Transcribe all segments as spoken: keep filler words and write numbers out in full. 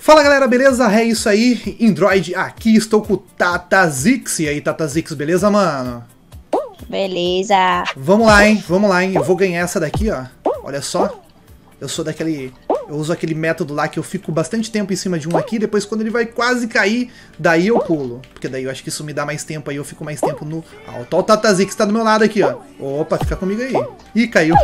Fala galera, beleza? É isso aí, Android, aqui estou com o Tatazix. E aí, Tatazix, beleza, mano? Beleza. Vamos lá, hein? Vamos lá, hein? Eu vou ganhar essa daqui, ó. Olha só. Eu sou daquele... Eu uso aquele método lá que eu fico bastante tempo em cima de um aqui, depois quando ele vai quase cair, daí eu pulo. Porque daí eu acho que isso me dá mais tempo, aí eu fico mais tempo no alto. Ó, o Tatazix tá do meu lado aqui, ó. Opa, fica comigo aí. Ih, caiu.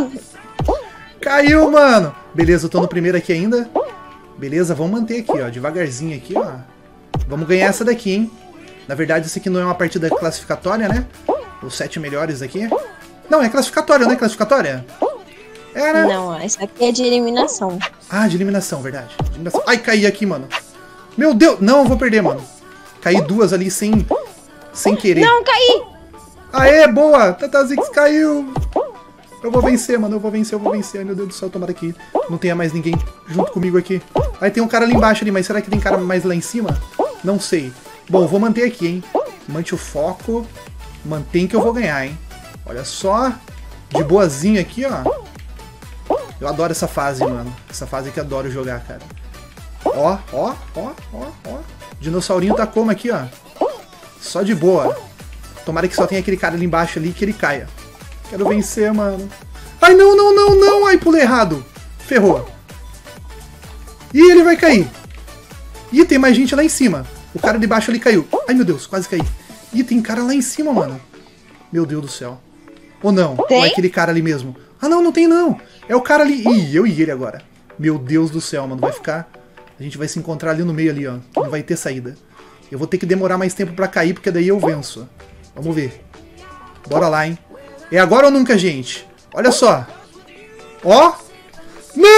Caiu, mano. Beleza, eu tô no primeiro aqui ainda. Beleza, vamos manter aqui, ó, devagarzinho aqui, ó. Vamos ganhar essa daqui, hein. Na verdade, isso aqui não é uma partida classificatória, né? Os sete melhores aqui. Não, é classificatória, não é classificatória? É, né? Não, essa aqui é de eliminação. Ah, de eliminação, verdade. De eliminação. Ai, caí aqui, mano. Meu Deus, não, eu vou perder, mano. Caí duas ali sem, sem querer. Não, caí! Aê, boa! Tatazix caiu! Eu vou vencer, mano, eu vou vencer, eu vou vencer. Ai, meu Deus do céu, tomara que não tenha mais ninguém junto comigo aqui. Aí tem um cara ali embaixo ali, mas será que tem cara mais lá em cima? Não sei. Bom, eu vou manter aqui, hein. Mante o foco. Mantém que eu vou ganhar, hein. Olha só. De boazinha aqui, ó. Eu adoro essa fase, mano. Essa fase que eu adoro jogar, cara. Ó, ó, ó, ó, ó. Dinossaurinho tá como aqui, ó. Só de boa. Tomara que só tenha aquele cara ali embaixo ali que ele caia. Quero vencer, mano. Ai, não, não, não, não. Ai, pulei errado. Ferrou. Ih, ele vai cair. Ih, tem mais gente lá em cima. O cara de baixo ali caiu. Ai, meu Deus, quase caí. Ih, tem cara lá em cima, mano. Meu Deus do céu. Ou não? Tem? Ou é aquele cara ali mesmo? Ah, não, não tem não. É o cara ali. Ih, eu e ele agora. Meu Deus do céu, mano. Vai ficar... A gente vai se encontrar ali no meio ali, ó. Não vai ter saída. Eu vou ter que demorar mais tempo pra cair, porque daí eu venço. Vamos ver. Bora lá, hein. É agora ou nunca, gente? Olha só. Ó. Não!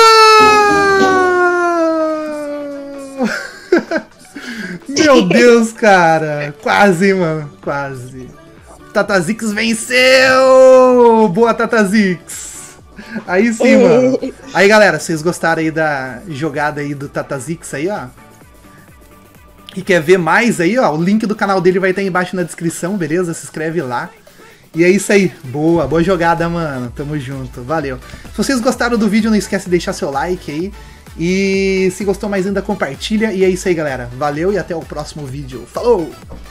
Meu Deus, cara. Quase, mano. Quase. Tatazix venceu! Boa, Tatazix! Aí sim, mano. Aí, galera, vocês gostaram aí da jogada aí do Tatazix aí, ó? E quer ver mais aí, ó? O link do canal dele vai estar aí embaixo na descrição, beleza? Se inscreve lá. E é isso aí. Boa, boa jogada, mano. Tamo junto. Valeu. Se vocês gostaram do vídeo, não esquece de deixar seu like aí. E se gostou mais ainda, compartilha. E é isso aí, galera. Valeu e até o próximo vídeo. Falou!